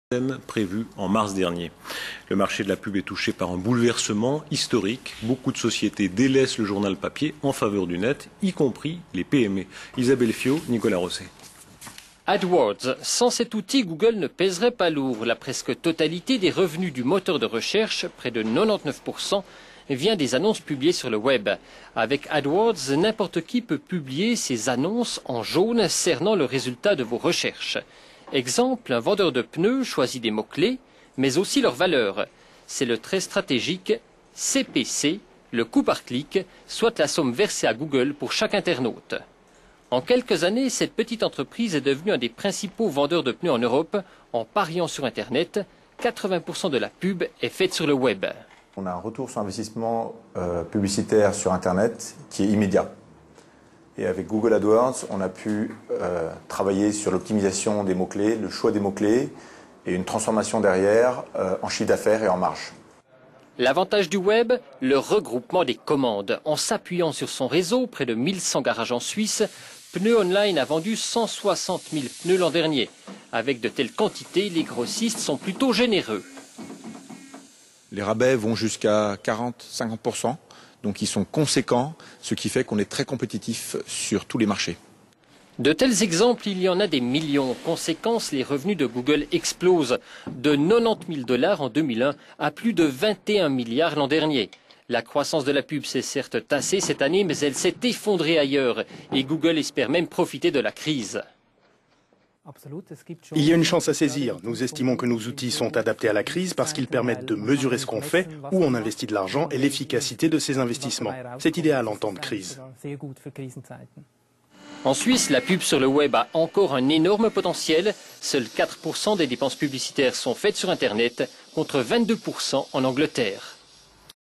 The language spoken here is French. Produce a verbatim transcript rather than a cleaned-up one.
prévu en mars dernier. Le marché de la pub est touché par un bouleversement historique. Beaucoup de sociétés délaissent le journal papier en faveur du net, y compris les P M E. Isabelle Fiot, Nicolas Rosset. AdWords. Sans cet outil, Google ne pèserait pas lourd. La presque totalité des revenus du moteur de recherche, près de quatre-vingt-dix-neuf pour cent, vient des annonces publiées sur le web. Avec AdWords, n'importe qui peut publier ses annonces en jaune cernant le résultat de vos recherches. Exemple, un vendeur de pneus choisit des mots-clés, mais aussi leur valeur. C'est le très stratégique C P C, le coût par clic, soit la somme versée à Google pour chaque internaute. En quelques années, cette petite entreprise est devenue un des principaux vendeurs de pneus en Europe. En pariant sur Internet, quatre-vingts pour cent de la pub est faite sur le web. On a un retour sur investissement euh, publicitaire sur Internet qui est immédiat. Et avec Google AdWords, on a pu euh, travailler sur l'optimisation des mots-clés, le choix des mots-clés et une transformation derrière euh, en chiffre d'affaires et en marge. L'avantage du web, le regroupement des commandes. En s'appuyant sur son réseau, près de mille cent garages en Suisse, Pneus Online a vendu cent soixante mille pneus l'an dernier. Avec de telles quantités, les grossistes sont plutôt généreux. Les rabais vont jusqu'à quarante à cinquante pour cent, donc ils sont conséquents, ce qui fait qu'on est très compétitif sur tous les marchés. De tels exemples, il y en a des millions. Conséquence, les revenus de Google explosent de quatre-vingt-dix mille dollars en deux mille un à plus de vingt et un milliards l'an dernier. La croissance de la pub s'est certes tassée cette année, mais elle s'est effondrée ailleurs et Google espère même profiter de la crise. Il y a une chance à saisir. Nous estimons que nos outils sont adaptés à la crise parce qu'ils permettent de mesurer ce qu'on fait, où on investit de l'argent et l'efficacité de ces investissements. C'est idéal en temps de crise. En Suisse, la pub sur le web a encore un énorme potentiel. Seuls quatre pour cent des dépenses publicitaires sont faites sur Internet, contre vingt-deux pour cent en Angleterre.